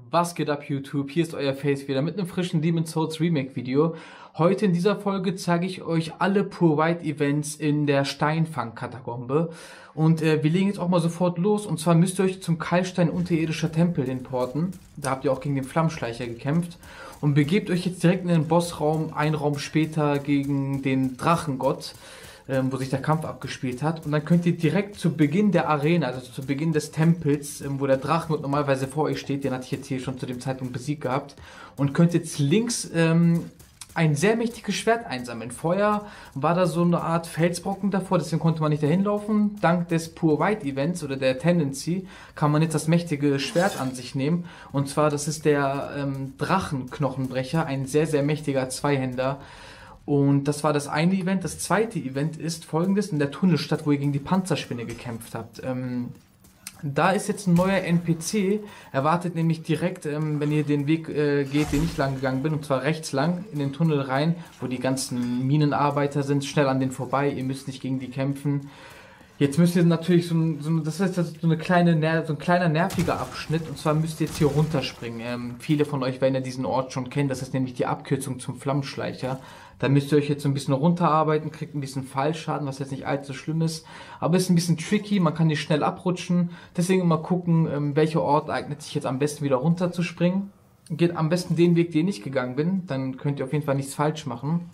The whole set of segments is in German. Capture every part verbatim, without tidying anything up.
Was geht ab YouTube? Hier ist euer Face wieder mit einem frischen Demon's Souls Remake Video. Heute in dieser Folge zeige ich euch alle Pure White Events in der Steinfang-Katakombe. Und äh, wir legen jetzt auch mal sofort los. Und zwar müsst ihr euch zum Keilstein unterirdischer Tempel importen. Da habt ihr auch gegen den Flammenschleicher gekämpft. Und begebt euch jetzt direkt in den Bossraum, einen Raum später gegen den Drachengott, ähm, wo sich der Kampf abgespielt hat. Und dann könnt ihr direkt zu Beginn der Arena, also zu Beginn des Tempels, ähm, wo der Drachengott normalerweise vor euch steht, den hatte ich jetzt hier schon zu dem Zeitpunkt besiegt gehabt, und könnt jetzt links ähm, ein sehr mächtiges Schwert einsammeln. Vorher war da so eine Art Felsbrocken davor, deswegen konnte man nicht dahin laufen. Dank des Pure White Events oder der Tendency kann man jetzt das mächtige Schwert an sich nehmen. Und zwar, das ist der ähm, Drachenknochenbrecher, ein sehr, sehr mächtiger Zweihänder. Und das war das eine Event. Das zweite Event ist folgendes: in der Tunnelstadt, wo ihr gegen die Panzerspinne gekämpft habt. Ähm, Da ist jetzt ein neuer N P C, erwartet nämlich direkt, ähm, wenn ihr den Weg äh, geht, den ich lang gegangen bin, und zwar rechts lang in den Tunnel rein, wo die ganzen Minenarbeiter sind, schnell an denen vorbei, ihr müsst nicht gegen die kämpfen. Jetzt müsst ihr natürlich so, ein, so das ist so eine kleine, so ein kleiner nerviger Abschnitt, und zwar müsst ihr jetzt hier runterspringen. Ähm, viele von euch werden ja diesen Ort schon kennen, das ist nämlich die Abkürzung zum Flammenschleicher. Da müsst ihr euch jetzt so ein bisschen runterarbeiten, kriegt ein bisschen Fallschaden, was jetzt nicht allzu schlimm ist, aber ist ein bisschen tricky, man kann nicht schnell abrutschen, deswegen immer gucken, ähm, welcher Ort eignet sich jetzt am besten wieder runterzuspringen. Geht am besten den Weg, den ich gegangen bin, dann könnt ihr auf jeden Fall nichts falsch machen.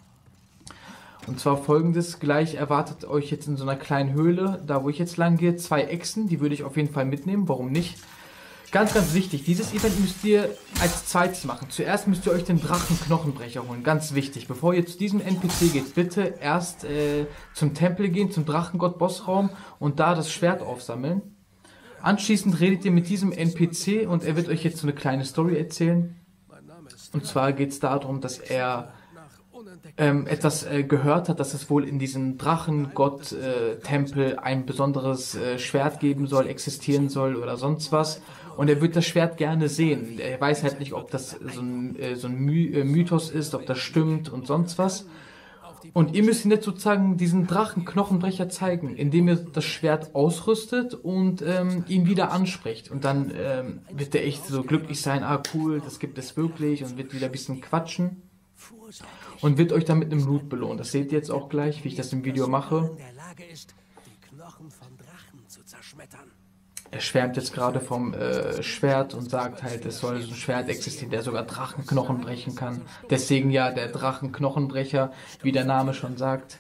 Und zwar folgendes: gleich erwartet euch jetzt in so einer kleinen Höhle, da wo ich jetzt lang gehe, zwei Echsen, die würde ich auf jeden Fall mitnehmen, warum nicht? Ganz, ganz wichtig, dieses Event müsst ihr als zweites machen. Zuerst müsst ihr euch den Drachenknochenbrecher holen, ganz wichtig. Bevor ihr zu diesem N P C geht, bitte erst äh, zum Tempel gehen, zum Drachengott-Bossraum und da das Schwert aufsammeln. Anschließend redet ihr mit diesem N P C und er wird euch jetzt so eine kleine Story erzählen. Und zwar geht es darum, dass er Ähm, etwas äh, gehört hat, dass es wohl in diesem Drachengott-Tempel äh, ein besonderes äh, Schwert geben soll, existieren soll oder sonst was. Und er wird das Schwert gerne sehen. Er weiß halt nicht, ob das so ein, äh, so ein My äh, Mythos ist, ob das stimmt und sonst was. Und ihr müsst ihm jetzt sozusagen diesen Drachenknochenbrecher zeigen, indem ihr das Schwert ausrüstet und ähm, ihn wieder anspricht. Und dann ähm, wird er echt so glücklich sein: ah cool, das gibt es wirklich, und wird wieder ein bisschen quatschen. Und wird euch dann mit einem Loot belohnen. Das seht ihr jetzt auch gleich, wie ich das im Video mache. Er schwärmt jetzt gerade vom äh, Schwert und sagt halt, es soll so ein Schwert existieren, der sogar Drachenknochen brechen kann. Deswegen ja der Drachenknochenbrecher, wie der Name schon sagt.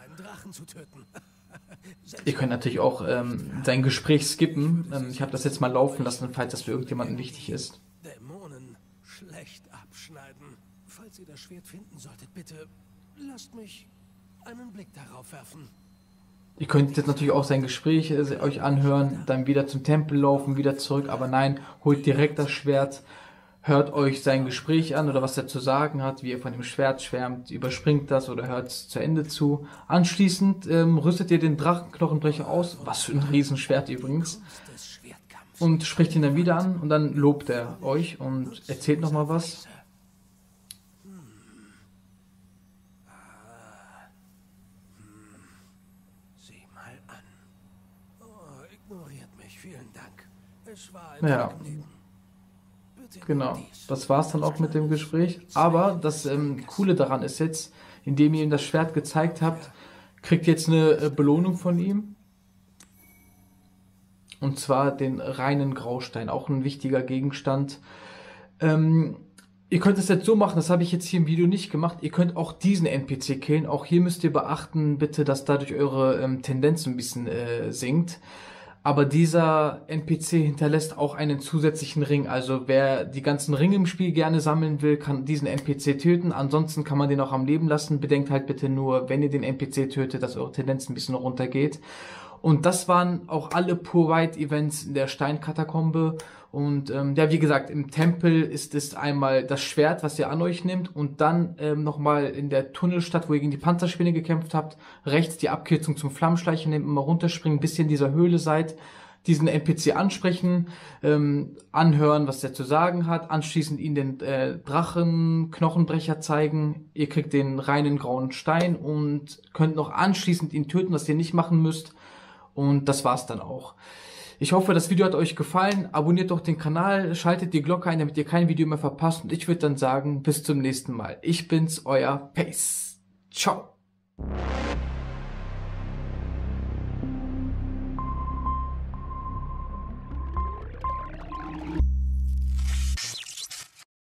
Ihr könnt natürlich auch ähm, sein Gespräch skippen. Ähm, ich habe das jetzt mal laufen lassen, falls das für irgendjemanden wichtig ist. Dämonen schlecht abschneiden. Falls ihr das Schwert finden solltet, bitte lasst mich einen Blick darauf werfen. Ihr könnt jetzt natürlich auch sein Gespräch äh, euch anhören, dann wieder zum Tempel laufen, wieder zurück, aber nein, holt direkt das Schwert, hört euch sein Gespräch an oder was er zu sagen hat, wie er von dem Schwert schwärmt, überspringt das oder hört es zu Ende zu. Anschließend ähm, rüstet ihr den Drachenknochenbrecher aus, was für ein Riesenschwert übrigens, und spricht ihn dann wieder an, und dann lobt er euch und erzählt nochmal was. Ja, genau. Das war's dann auch mit dem Gespräch. Aber das ähm, Coole daran ist jetzt, indem ihr ihm das Schwert gezeigt habt, kriegt ihr jetzt eine äh, Belohnung von ihm. Und zwar den reinen Graustein, auch ein wichtiger Gegenstand. Ähm, ihr könnt es jetzt so machen, das habe ich jetzt hier im Video nicht gemacht. Ihr könnt auch diesen N P C killen. Auch hier müsst ihr beachten, bitte, dass dadurch eure ähm, Tendenz ein bisschen äh, sinkt. Aber dieser N P C hinterlässt auch einen zusätzlichen Ring. Also wer die ganzen Ringe im Spiel gerne sammeln will, kann diesen N P C töten. Ansonsten kann man den auch am Leben lassen. Bedenkt halt bitte nur, wenn ihr den N P C tötet, dass eure Tendenz ein bisschen runtergeht. Und das waren auch alle Pure White Events in der Steinkatakombe. Und ähm, ja, wie gesagt, im Tempel ist es einmal das Schwert, was ihr an euch nehmt, und dann ähm, nochmal in der Tunnelstadt, wo ihr gegen die Panzerspinne gekämpft habt, rechts die Abkürzung zum Flammenschleicher nehmt, immer runterspringen, bis ihr in dieser Höhle seid, diesen N P C ansprechen, ähm, anhören, was der zu sagen hat, anschließend ihn den äh, Drachenknochenbrecher zeigen, ihr kriegt den reinen grauen Stein und könnt noch anschließend ihn töten, was ihr nicht machen müsst, und das war's dann auch. Ich hoffe, das Video hat euch gefallen. Abonniert doch den Kanal, schaltet die Glocke ein, damit ihr kein Video mehr verpasst. Und ich würde dann sagen, bis zum nächsten Mal. Ich bin's, euer Pace. Ciao.